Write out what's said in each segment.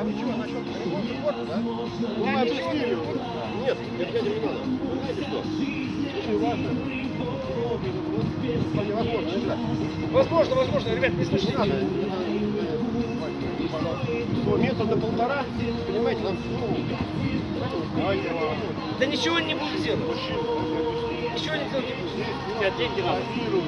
Ничего, насчет ремонта города, да? Ну, мы объяснили. Нет, дядя не надо. Вы знаете что? Очень важно. Невозможно играть. Возможно, ребят, не слышите. Не надо. Метр до полтора, понимаете, нам давайте. Да ничего не буду делать. Ничего не делать не буду. Нет, деньги надо.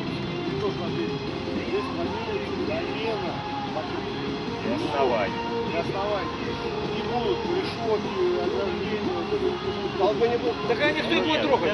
Не будут решетки, ограждения, толпы не будут. Так а никто не будет трогать.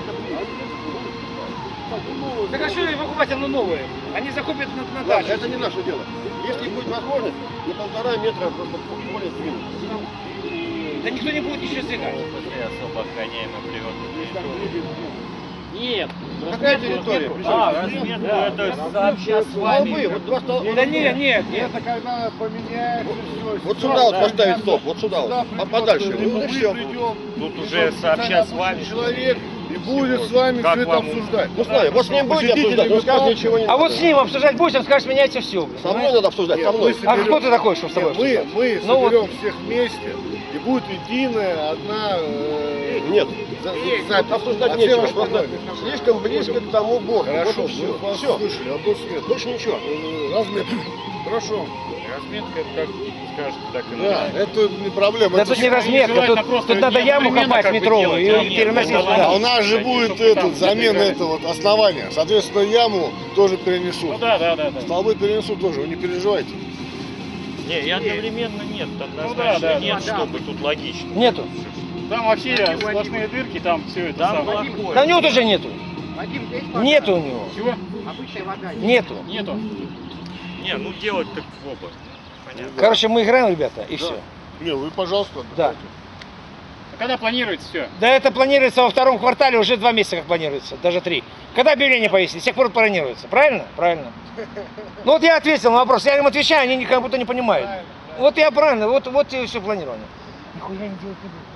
Так а что и покупать оно новое? Они закупят на дачу. Это не наше дело. Если будет возможность, на 1,5 метра просто более сдвинуть. Да никто не будет ничего сдвигать. Особо охраняемая природная. Нет. Какая территория? Разметку это сообща с вами. Вот два столба. Да нет. Это когда поменяется все. Вот сюда вот поставить стоп, вот сюда вот, подальше. Ну и все. Тут уже сообща с вами. Человек и будет с вами Как все это вам? обсуждать. Ну смотри, вот с ним будете обсуждать, он скажет ничего не А надо. вот с ним обсуждать будешь, он скажет, меняйте все. Со мной надо обсуждать, со мной. А кто ты такой, что с тобой обсуждать? Мы Ну вот. соберем всех вместе, и будет единая одна... Нет, запись. обсуждать А нечего, все просто остальное. слишком близко к тому борту. Хорошо, Вот и мы вас все. слышали, вопрос нет. Больше ничего. Разметка. Хорошо. Разметка, это как скажете, так и Да, надо. это не проблема. Да Это тут не разметка, тут надо яму копать метровую и переносить это сюда. А у нас же будет чтобы там замена этого вот основания. Соответственно, яму тоже перенесут. Ну да. Столбы перенесут тоже, вы не переживайте. Не, и одновременно нет, однозначно нет, чтобы тут логично. Нету. Там вообще сплошные дырки, там все это Там самое. плохое. Да у него тоже нету. Нету у него. Чего? Нету. Нету. Не, ну делать так оба. Понятно. Короче, мы играем, ребята, и все. Не, вы, пожалуйста, Да. отдыхайте. А когда планируется все? Да это планируется во втором квартале, уже 2 месяца как планируется, даже 3. Когда объявление повесили, с тех пор планируется, правильно? Правильно. Ну вот я ответил на вопрос, я им отвечаю, они как будто не понимают. Вот я правильно, вот и все планирование. Нихуя не делать не буду.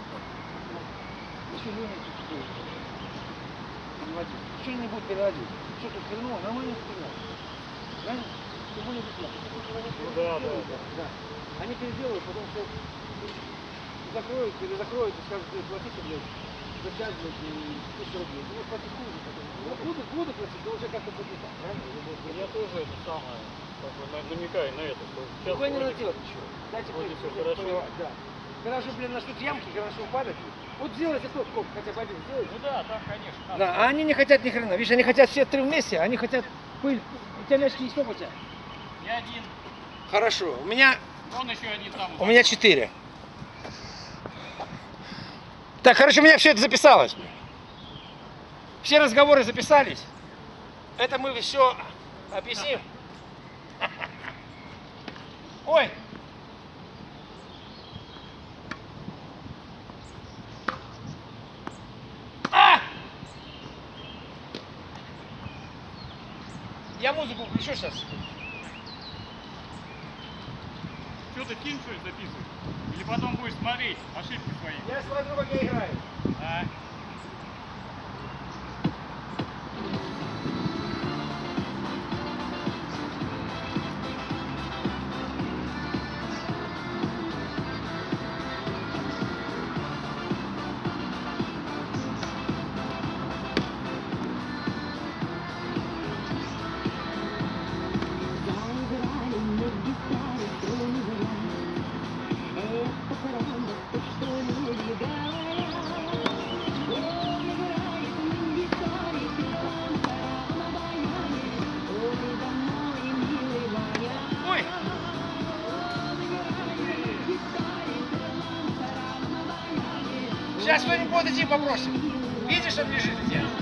Что не будет переводить? Что тут хреново? Нормально сказать. Правильно? Тем более бесплатно. Да. Они переделают, потом все закроют, перезакроют и скажут, платите, блядь, за час, блядь, и 1000 рублей. Ну, платить хуже. Ну, буду платить, но уже как-то будет так, правильно? Я тоже это самое, как бы намекаю на это, что сейчас Никуда не надо делать ничего. Дайте, вроде блядь, всё всё хорошо. поливать, да. Когда же, блин, начнут ямки, когда начнут падать, вот сделайте тот сколько, хотя бы один сделайте. Ну да, там, конечно. надо. Да, а они не хотят ни хрена. Видишь, они хотят все 3 вместе, они хотят пыль. У тебя мячики есть сколько у тебя? Я один, Хорошо, у меня еще один там. 4. Так, короче, у меня все это записалось. Все разговоры записались. Это мы все объясним. Ой! А! Я музыку включу сейчас. Что ты кинь, что ли, записывать? Или потом будешь смотреть ошибки свои? Я смотрю, как я играю. А? Ой! Сейчас кто-нибудь будет идти попросит. Видишь, он лежит у тебя?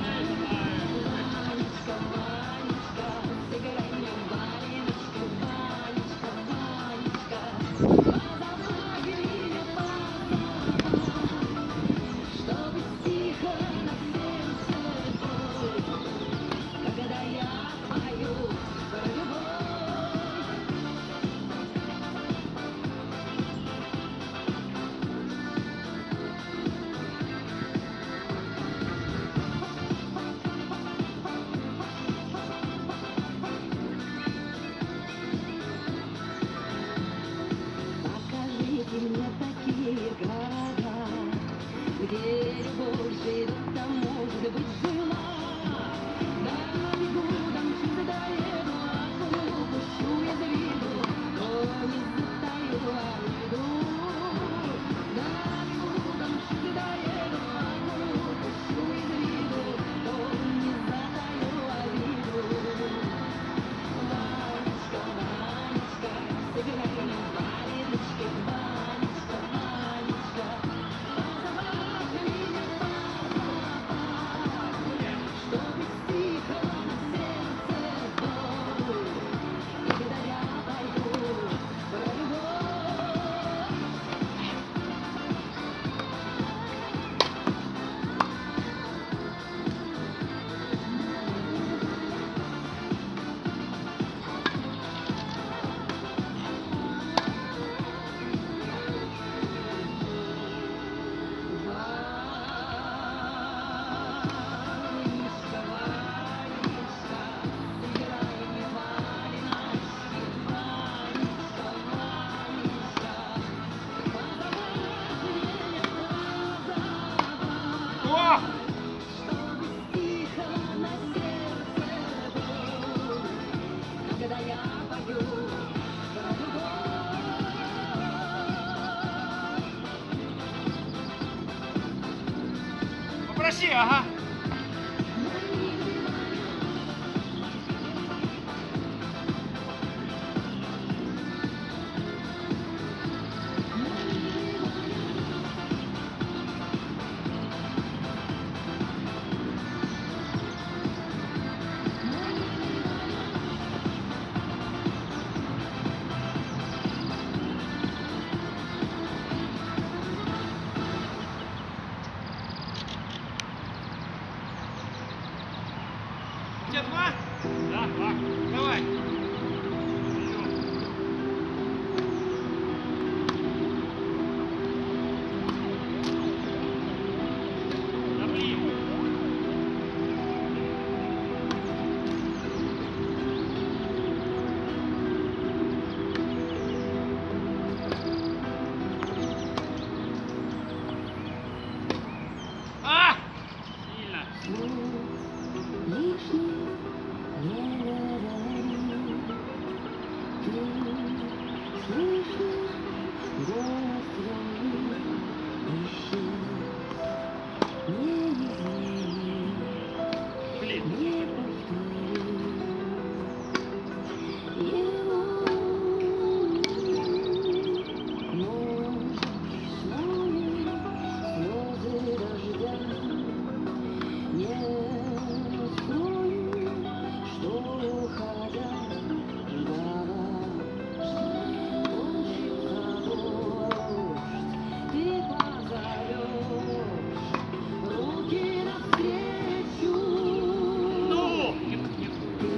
Проси, ага. У тебя два? Да, два. Давай. Да блин. А! Сильно. Блин. Ну! Нет, нет.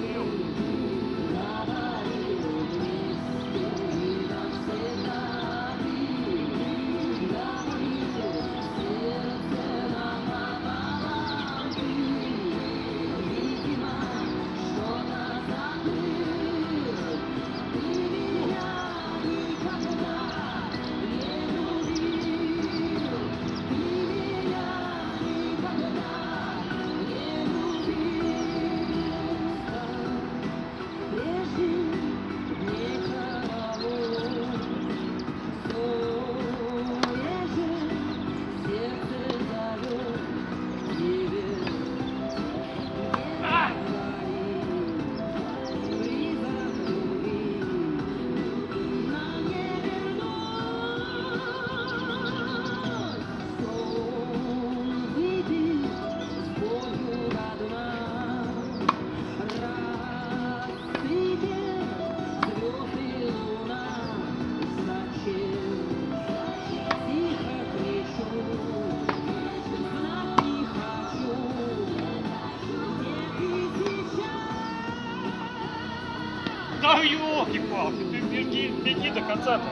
Да ёлки-палки, ты беги до конца-то.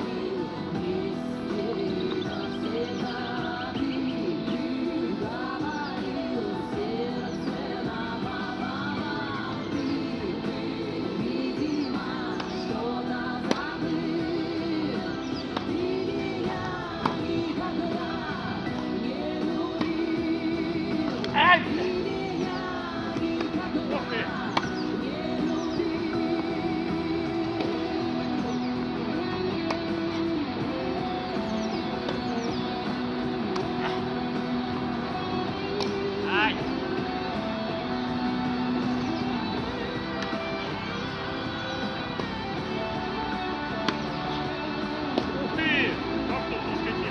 Ай! Ух ты! Ай! Ух ты! Как тут не скатил?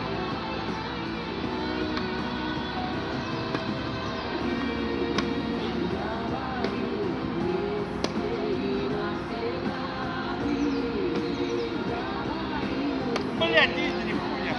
Блядь, видно не хуя.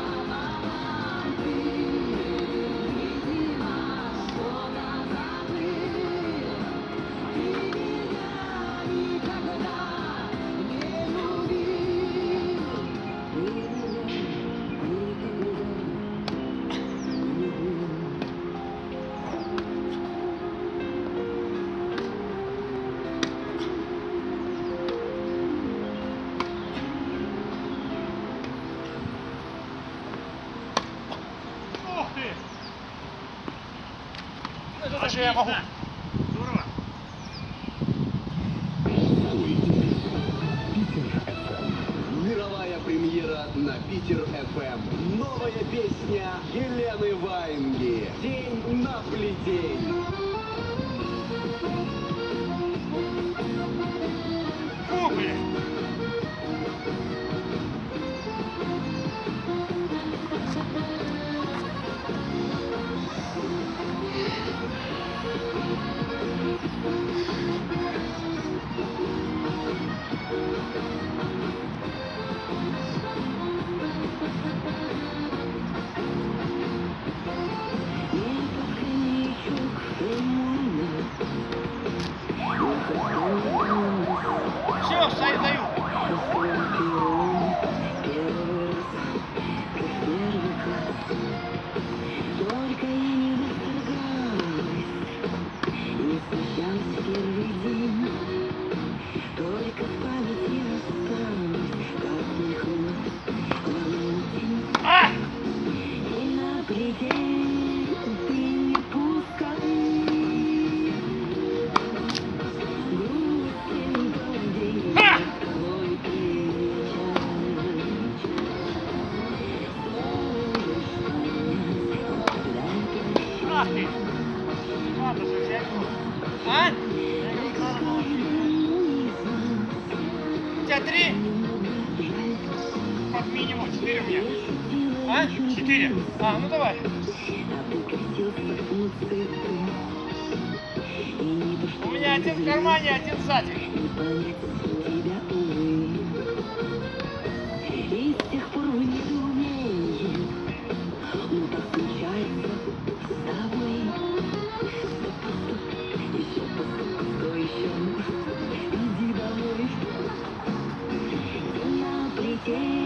Ух ты! Это даже я могу. Здорово. Мировая премьера на Питер ФМ. Новая песня Елены Ваенги. День на плетень. Фу, блядь. Все, сайт даю. Только я не восторгалась, не смущался первый день. Только в памяти осталось, как мой хвост волнует. И на плетень ты не пускай. Грустен тот день, твой приезжай. Ах ты. Ладно, же, я иду. А? У тебя 3? Как минимум 4 у меня. А? 4. А, ну давай. У меня один в кармане, один сзади. И с тех пор в недоумении, ну так случается с тобой. Еще что еще? Иди домой. На плетень.